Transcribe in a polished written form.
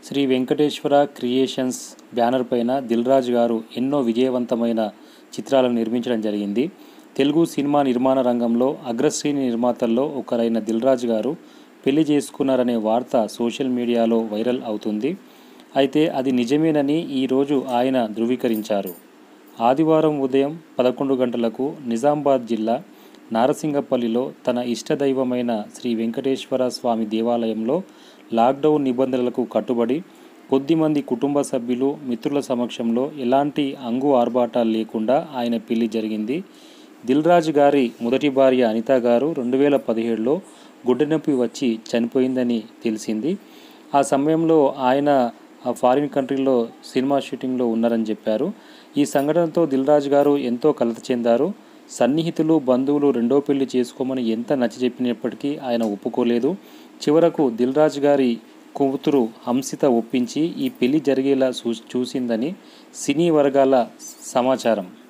Shri Venkateswara creations banner పైన దిల్ రాజు గారు ఎన్నో విజయవంతమైన చిత్రాలను నిర్మించడం జరిగింది. తెలుగు సినిమా నిర్మాణ రంగంలో అగ్రశ్రేణి నిర్మాతల్లో ఒకరైన దిల్ రాజు గారు పెళ్లి చేసుకున్నారనే వార్త సోషల్ మీడియాలో వైరల్ అవుతుంది. అయితే అది నిజమేనని ఈరోజు ఆయన ధృవీకరించారు. ఆదివారం ఉదయం 11 గంటలకు నిజామాబాద్ జిల్లా నారసింగపల్లిలో తన ఇష్టదైవమైన శ్రీ వెంకటేశ్వర స్వామి దేవాలయంలో లాక్డౌన్ నిబంధనలకు కట్టుబడి కొద్దిమంది కుటుంబ సభ్యులు, మిత్రుల సమక్షంలో ఎలాంటి అంగు ఆర్భాటాలు లేకుండా ఆయన పెళ్లి జరిగింది. దిల్ రాజు గారి మొదటి భార్య అనిత గారు 2017లో గుండెనొప్పి వచ్చి చనిపోయిందని తెలిసింది. ఆ సమయంలో ఆయన ఫారిన్ కంట్రీలో సినిమా షూటింగ్లో ఉన్నారని చెప్పారు. ఈ సంఘటనతో దిల్ రాజు గారు ఎంతో కలత చెందారు. సన్నిహితులు, బంధువులు రెండో పెళ్లి చేసుకోమని ఎంత నచ్చజెప్పినప్పటికీ ఆయన ఒప్పుకోలేదు. చివరకు దిల్ రాజు గారి కూతురు హంసిత ఒప్పించి ఈ పెళ్లి జరిగేలా చూసిందని సినీ వర్గాల సమాచారం.